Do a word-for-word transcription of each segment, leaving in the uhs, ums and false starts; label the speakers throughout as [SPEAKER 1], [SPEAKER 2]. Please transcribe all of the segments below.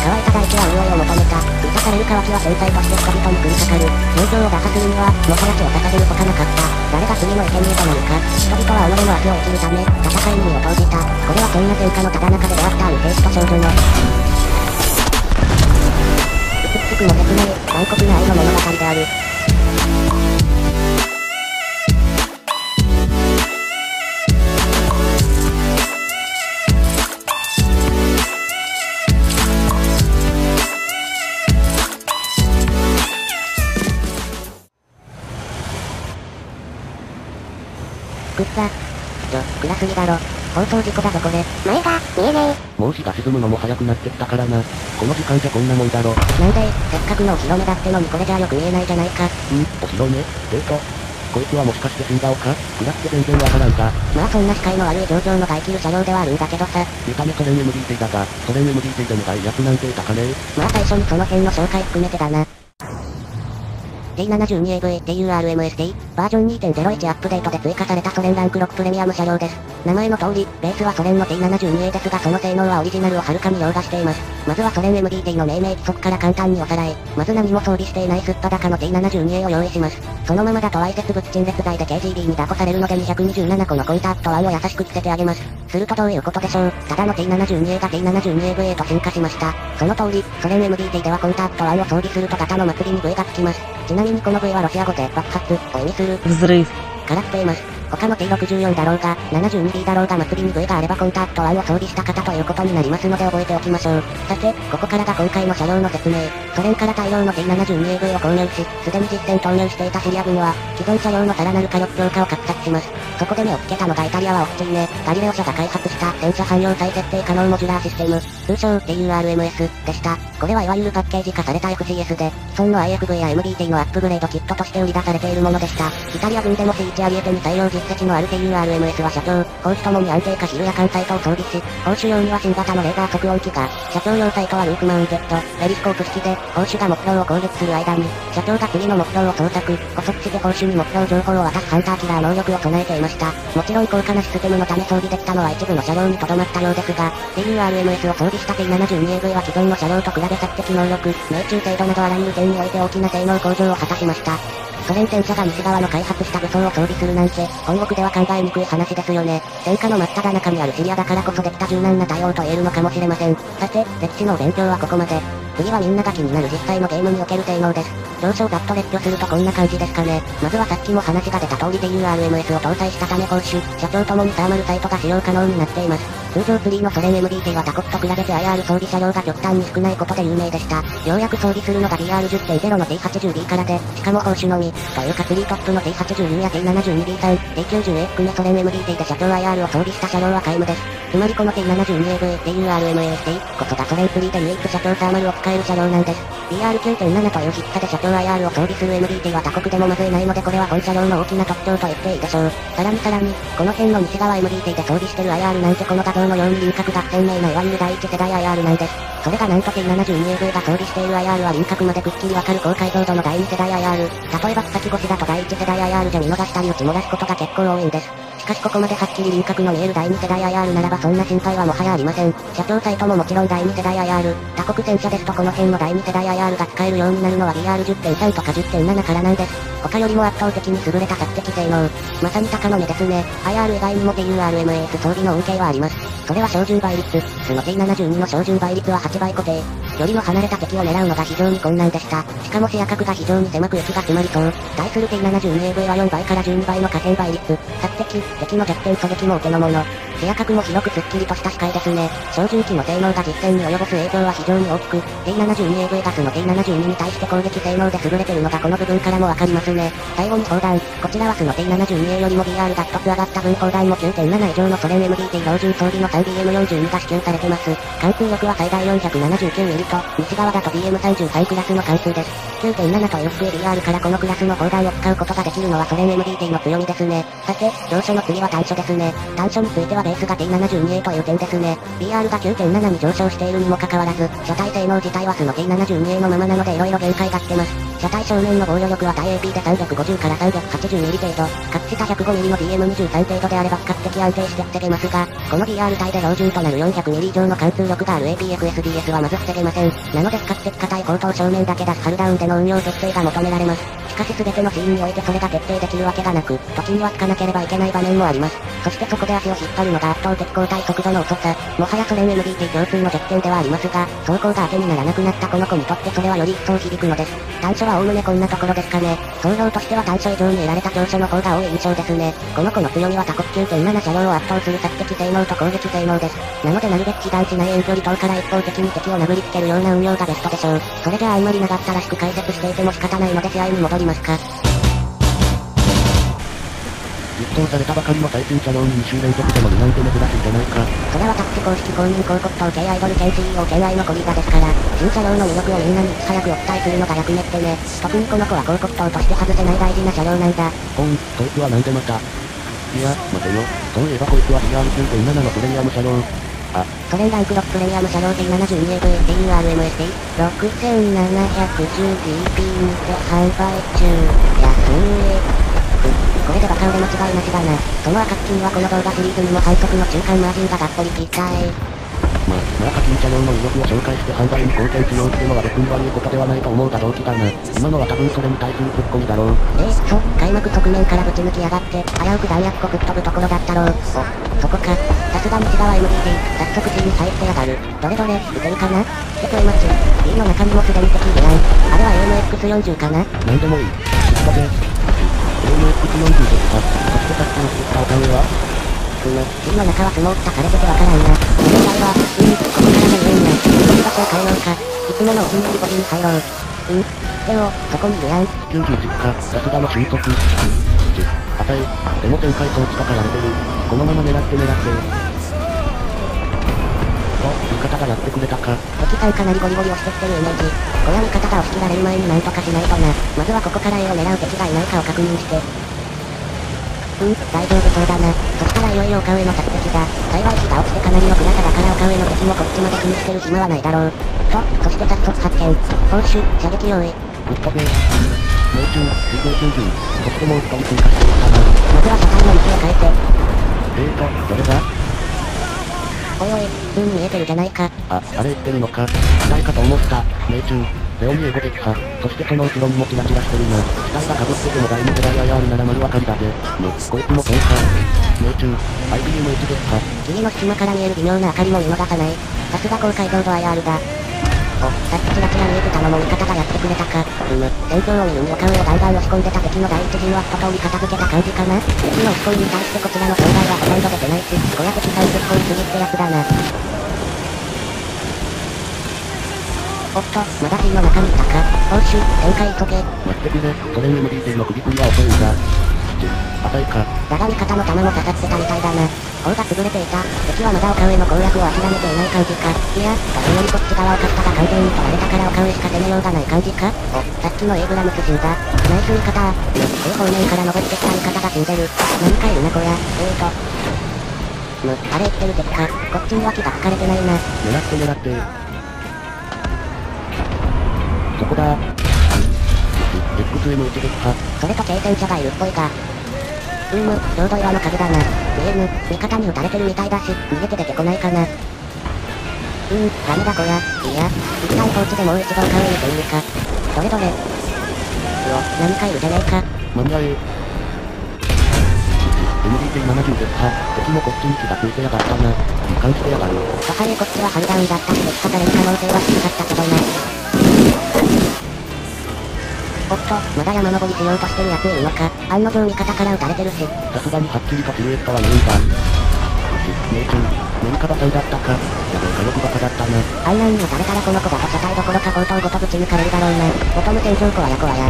[SPEAKER 1] 乾いた大地は潤いを求めた。満たされる渇きは天才として人々に降りかかる。状況を打破するには、もはや血を捧げるほかなかった。誰が次の生贄となるか。人々は己の明日を生きるため、戦いに身を投じた。これはそんな戦火のただ中で出会ったある兵士と少女の美しくも切ない、残酷な愛の物語である。くっさ。ちょ、暗すぎだろ。放送事故だぞこれ。
[SPEAKER 2] 前が、見えね
[SPEAKER 3] え。もう日が沈むのも早くなってきたからな。この時間じゃこんなもんだろ。
[SPEAKER 1] なんで、せっかくのお披露目だってのにこれじゃよく見えないじゃないか。ん
[SPEAKER 3] お披露目デートこいつはもしかして死んだおか暗くて全然わからんが。
[SPEAKER 1] まあそんな視界の悪い状況のが生きる車両ではあるんだけどさ。
[SPEAKER 3] 見た目ソレン エムディーティー だが、ソレン エムディーティー でもないやつなんていたかね
[SPEAKER 1] まあ最初にその辺の紹介含めてだな。ティーななじゅうにエーブイ ティーユーアールエムエスティー バージョン にてんゼロいち アップデートで追加されたソレンランクろくプレミアム車両です。名前の通り、ベースはソレンの ティーななじゅうにエー ですがその性能はオリジナルをはるかに凌駕しています。まずはソレン エムディーティー の命名規則から簡単におさらい。まず何も装備していないすっぱだかの ティーななじゅうにエー を用意します。そのままだとわいせつ物陳列罪で ケージービー に抱っこされるのでにひゃくにじゅうななこのコンタクト案を優しく着せてあげます。するとどういうことでしょう。ただの ティーななじゅうにエー が ティーななじゅうにエーブイ へと進化しました。その通り、ソレン エムディーティー ではコンタクト案を装備すると型の祭りに V がつきます。ちなみにこの V はロシア語で爆発を意味する
[SPEAKER 4] взрыв
[SPEAKER 1] から来ています。他の ティーろくじゅうよん だろうが、ななじゅうにビー だろうが祭りに V があればコンタクト案を装備した方ということになりますので覚えておきましょう。さて、ここからが今回の車両の説明。ソ連から大量の ティーななじゅうにエーブイ を購入し、すでに実戦投入していたシリア軍は、既存車両のさらなる火力強化を画策します。そこで目をつけたのがイタリアはオッチーネ、ガリレオ社が開発した戦車汎用再設定可能モジュラーシステム、通称 ティーユーアールエムエス でした。これはいわゆるパッケージ化された エフシーエス で、既存の アイエフブイ や エムディーティー のアップグレードキットとして売り出されているものでした。イタリア軍でも シーワン アリエテに採用実績のある ティーユーアールエムエス は社長、砲手ともに安定化ヒルや艦サイトを装備し、砲手用には新型のレーダー測音機が、社長用サイトはルーフマウンテッド、ペリスコープ式で、砲手が目標を攻撃する間に、社長が次の目標を捜索、捕捉して砲手に目標情報を渡すハンターキラー能力を備えていました。もちろん高価なシステムのため装備できたのは一部の車両にとどまったようですが、ティーユーアールエムエス を装備した ティーななじゅうにエーブイ は既存の車両と比べ索敵能力、命中程度などあらゆる点において大きな性能向上を果たしました。ソ連戦車が西側の開発した武装を装備するなんて、本国では考えにくい話ですよね。戦火の真っ只中にあるシリアだからこそできた柔軟な対応と言えるのかもしれません。さて、歴史のお勉強はここまで。次はみんなが気になる実際のゲームにおける性能です。上昇ざっと列挙するとこんな感じですかね。まずはさっきも話が出た通り ティーユーアールエムエス を搭載したため砲手、社長ともにサーマルサイトが使用可能になっています。通常スリーのソレン エムディーティー は他国と比べて アイアール 装備車両が極端に少ないことで有名でした。ようやく装備するのが ビーアールじゅうてんゼロ の ティーはちじゅうビー からで、しかも砲手のみ、というかスリートップの ティーはちじゅうユー や ティーななじゅうにビー さん、ティーきゅうじゅうエー 含めソレン エムディーティー で社長 アイアール を装備した車両は皆無です。つまりこの ティーななじゅうにエーブイ、ティーユーアールエムエスティー こそがソ連スリーで唯一社長サーマルを使える車両なんです。ビーアールきゅうてんなな という筆記で社長 アイアール を装備する エムディーティー は他国でもまずいないのでこれは本車両の大きな特徴と言っていいでしょう。さらにさらに、この辺の西側 エムディーティー で装備してる アイアール なんてこの画像のように輪郭が不鮮明ないわゆる第一世代 アイアール なんです。それがなんと ティーななじゅうにエーブイ が装備している アイアール は輪郭までくっきりわかる高解像度の第二世代 アイアール。例えば草木越しだと第一世代 アイアール じゃ見逃したり打ち漏らすことが結構多いんです。しかしここまではっきり輪郭の見える第二世代 アイアール ならばそんな心配はもはやありません。社長サイトももちろん第二世代 アイアール。他国戦車ですとこの辺の第二世代 アイアール が使えるようになるのは ビーアールじゅってんさん とか じゅってんなな からなんです。他よりも圧倒的に優れた索敵性能。まさに鷹の目ですね。アイアール 以外にも ティーユーアールエムエス 装備の恩恵はあります。それは照準倍率。その ティーななじゅうに の照準倍率ははちばい固定。距離の離れた敵を狙うのが非常に困難でした。しかも視野角が非常に狭く位置が詰まりそう。対する ティーななじゅうにエーブイ はよんばいからじゅうにばいの可変倍率。索敵、敵の弱点狙撃もお手の物。視野角も広くスッキリとした視界ですね。照準器の性能が実戦に及ぼす影響は非常に大きく、ティーななじゅうにエーブイ ガスの ティーななじゅうに に対して攻撃性能で優れてるのがこの部分からもわかりますね。最後に砲弾。こちらはその ティーななじゅうにエー よりも ビーアール がひとつ上がった分砲弾も きゅうてんなな 以上のソレン エムディーティー 標準装備の スリービーエムよんじゅうに が支給されてます。貫通力は最大よんひゃくななじゅうきゅうミリと、西側だと ビーエムさんじゅうさん クラスの貫通です。きゅうてんなな という低い ビーアール からこのクラスの砲弾を使うことができるのはソレン エムディーティー の強みですね。さて、長所の次は短所ですね。短所についてはベースが ティーななじゅうにエー という点ですね。ビーアール が きゅうてんなな に上昇しているにもかかわらず、車体性能自体はその ティーななじゅうにエー のままなので色々限界が来てます。 車体正面の防御力は対 エーピー でさんびゃくごじゅうからさんびゃくはちじゅうミリ程度、カッチしたひゃくごミリの ディーエムにじゅうさん 程度であれば比較的安定して防げますが、この ディーアール 帯で標準となるよんひゃくミリ以上の貫通力がある エーピーエフエスディーエス はまず防げません。なので比較的硬い後頭正面だけ出すハルダウンでの運用徹底が求められます。しかし全てのシーンにおいてそれが徹底できるわけがなく、時にはつかなければいけない場面もあります。そしてそこで足を引っ張るのが圧倒的交代速度の遅さ。もはやソ連 エムディーティー 共通の弱点ではありますが、走行が当てにならなくなったこの子にとってそれはより一層響くのです。短所はおおむねこんなところですかね。総量としては短所以上に得られた長所の方が多い印象ですね。この子の強みは多国 きゅうてんなな 車両を圧倒する索敵性能と攻撃性能です。なのでなるべく被弾しない遠距離等から一方的に敵を殴りつけるような運用がベストでしょう。それじゃああんまり長ったらしく解説していても仕方ないので試合に戻りますか。
[SPEAKER 3] 実装されたばかりの最新車両にに週連続で乗るなんて珍しいじゃないか。
[SPEAKER 1] それはタッチ公式公認広告等系アイドル系 シーイーオー 兼愛のコリーダですから、新車両の魅力をみんなにいち早くお伝えするのが役目ってね。特にこの子は広告塔として外せない大事な車両なんだ。
[SPEAKER 3] ほん、こいつはなんでまた。いや、待てよ。そういえばこいつは ディーアールきゅうてんなな のプレミアム車両。あ、
[SPEAKER 1] ソ連ランクロスプレミアム車両 ティーななじゅうにエーブイティーユーアールエムエスティーろくせんななひゃくじゅうディーピー にて販売中。安い。これでバカ売れ間違いなしだな。その暁にはこの動画シリーズにも反則の中間マージンががっぽり効いたい。
[SPEAKER 3] ま、まあ課金車両の魅力を紹介して販売に貢献しようってのは別に悪いことではないと思うが動機だな。今のは多分それに対するツッコミだろう。
[SPEAKER 1] えー、そう、開幕側面からぶち抜きやがって、危うく弾薬庫吹っ飛ぶところだったろう。お、そこか。さすが西側 エムディーティー、早速 C に入ってやがる。どれどれ、撃てるかな？テクエマチ。B の中にもすでに敵いるやん。あれは エーエムエックスよんじゅう かな？
[SPEAKER 3] なんでもいい。知ったぜ。エーエムエックスよんじゅう ですか。そしてさっきの作ったお金は
[SPEAKER 1] うむ、C の中はスモーク化されててわからんな。問題は、うん、ここからの言うんや。動き場所を変えようか。いつものおひんやりボディに入ろう。うん。でよ、そこにいるやん。
[SPEAKER 3] きゅうじゅう実か、さすがの俊足。ち、あたい。でも旋回装置とかやれてる。このまま狙って狙って。お、味方がやってくれたか。
[SPEAKER 1] 敵さんかなりゴリゴリ押してきてるイメージ。こりゃ味方が押し切られる前になんとかしないとな。まずはここから A を狙う敵がいないかを確認して。うん、大丈夫そうだな。そしたらいよいよ丘上の着敵だ。幸い日が落ちてかなりの暗さだから丘上の敵もこっちまで気にしてる暇はないだろう。と、そして早速発見。報酬、射撃用意。
[SPEAKER 3] ぶっ飛べ。命中、水平きゅうじゅう。そしてもう一人追加していったな。
[SPEAKER 1] まずは車体の道を変えて。
[SPEAKER 3] えーと、どれだ
[SPEAKER 1] おいおい、普通に見えてるじゃないか。
[SPEAKER 3] あ、あれ言ってるのか。誰かと思った。命中。レオニエゴ撃破。そしてその後ろにもチラチラしてるな。死体が被ってても第二世代 アイアール なら丸分かりだぜ。む、こいつもそうか。命中。アイビーエムいち 撃破。
[SPEAKER 1] 霧の隙間から見える微妙な明かりも見逃さない。さすが高解像度 アイアール だ。お、さっきチラチラ見えてたのも味方がやってくれたか。うむ、戦況を見るに丘上をガンガン押し込んでた敵の第一陣は一通り片付けた感じかな。敵の押し込みに対してこちらの障害はほとんど出てないし、こりゃ敵さん突っ込みすぎってやつだな。おっと、まだ C の中にいたか。報酬、展開急げ。
[SPEAKER 3] 待ってくれ、ソ連 エムディーティー の首振りは遅いんだ。ち、浅いか。
[SPEAKER 1] だが味方の弾も刺さってたみたいだな。砲が潰れていた。敵はまだ丘上の攻略を諦めていない感じか。いや、画面よりこっち側を勝ったが完全に取られたから丘上しか攻めようがない感じか。お、さっきの A ブラムス死んだ。ナイス味方。よ、A 方面から登ってきた味方が死んでる。何かいるなこりゃ。えーと。む、あれ生きてる敵か。こっちには気がつかれてないな。
[SPEAKER 3] 狙って狙って。そこだー。エックスエムいち 撃破。
[SPEAKER 1] それと軽戦車がいるっぽいが。うーむ、ちょうど岩の数だな。見えぬ、味方に撃たれてるみたいだし、逃げて出てこないかな。うーん、ダメだこりゃ。いや、一旦放置でもう一度丘上見てみるか。どれどれ。うお、何かいるじゃねえか。
[SPEAKER 3] 間に合え。エムディーティーななじゅう 撃破。敵もこっちに気がついてやがったな。感じてやがる。
[SPEAKER 1] とはいえこっちはハルダウンだったし撃破される可能性は低かったけどな。おっと、まだ山登りしようとしてるやついるのか。案の定味方から撃たれてるし。
[SPEAKER 3] さすがにはっきりとシルエットは見えんが。命中。何かバカだったか。やべえかよくバカだったな。
[SPEAKER 1] あんなんに撃たれたらこの子だと車体どころか後頭ごとぶち抜かれるだろうな。ボトム天井怖や怖や。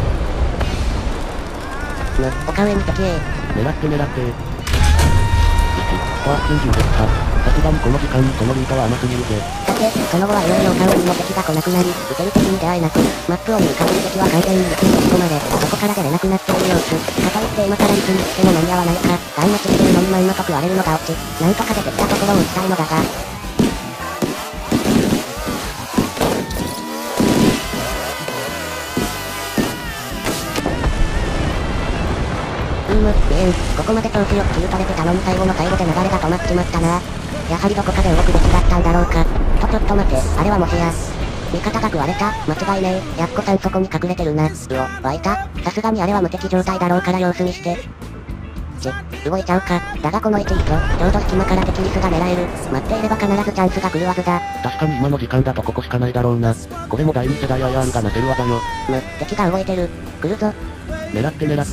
[SPEAKER 1] む、丘上に敵へ。
[SPEAKER 3] 狙って狙って。いち、フォアきゅうじゅう撃破。さすがにこの時間にそのルートは甘すぎるぜ。
[SPEAKER 1] さて、その後はいよいよ丘上にも敵が来なくなり、撃てる敵に出会えなく、マップを見る限り敵は完全に陸に押し込まれ、そこから出れなくなっている様子。かといって今から陸に行っても間に合わないか、ガン待ちしてるのにまんまと食われるのがオチ。なんとか出てきたところを撃ちたいのだが。 こまで調子よく切り取れてたのに最後の最後で流れが止まっちまったな。やはりどこかで動くべきだったんだろうか。とちょっと待て、あれはもしや。味方が食われた間違いねえ。やっこさんそこに隠れてるな。うお、湧いた。さすがにあれは無敵状態だろうから様子見して。ち、動いちゃうか。だがこの位置いいぞ。ちょうど隙間から敵リスが狙える。待っていれば必ずチャンスが来るはずだ。
[SPEAKER 3] 確かに今の時間だとここしかないだろうな。これも第二世代アイアンがなせる技よ。
[SPEAKER 1] む、敵が動いてる。来るぞ。
[SPEAKER 3] 狙って狙って。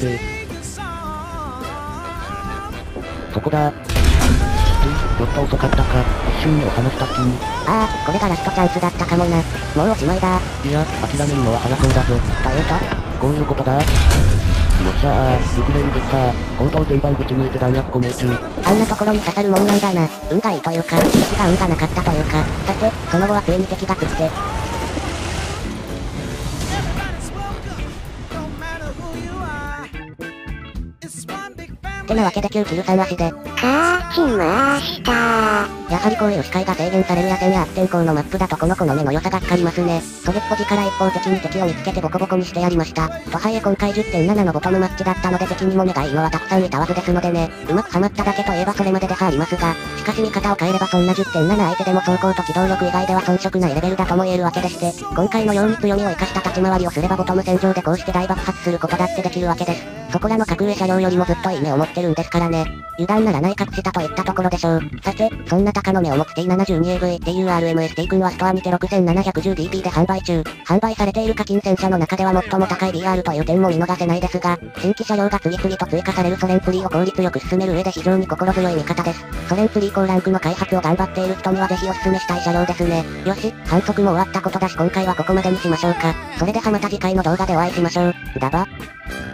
[SPEAKER 3] そこだ。ちょっと遅かったか。一瞬目を離したっきに。
[SPEAKER 1] ああ、これがラストチャンスだったかもな。もうおしまいだ。
[SPEAKER 3] いや、諦めるのは早そうだぞ。
[SPEAKER 1] というと
[SPEAKER 3] こういうことだ。よっしゃー、ウクレレできた。行動全番ぶち抜いて弾薬固命中。
[SPEAKER 1] あんなところに刺さるもんなんだな。運がいいというか、敵が運がなかったというか。さて、その後はついに敵が来って。ってなわけできゅうキルさん足で。
[SPEAKER 2] あー、しましたー。
[SPEAKER 1] やはりこういう視界が制限される野戦や悪天候のマップだとこの子の目の良さが光りますね。ソゲッポジから一方的に敵を見つけてボコボコにしてやりました。とはいえ今回 じゅってんなな のボトムマッチだったので敵にも目がいいのはたくさんいたわずですのでね。うまくはまっただけといえばそれまでではありますが、しかし見方を変えればそんな じゅってんなな 相手でも走行と機動力以外では遜色ないレベルだとも言えるわけでして、今回のように強みを生かした立ち回りをすればボトム戦場でこうして大爆発することだってできるわけです。そこらの格上車両よりもずっといい目を持ってるんですからね。油断ならない隠したといったところでしょう。さて、そんな高の目を持つ ティーななじゅうにエーブイ ティーユーアールエムエス T 君はストアにて ろくせんななひゃくじゅうディーピー で販売中。販売されている課金戦車の中では最も高い ビーアール という点も見逃せないですが、新規車両が次々と追加されるソ連ツリーを効率よく進める上で非常に心強い味方です。ソ連ツリー高ランクの開発を頑張っている人にはぜひお勧めしたい車両ですね。よし、反則も終わったことだし今回はここまでにしましょうか。それではまた次回の動画でお会いしましょう。だば。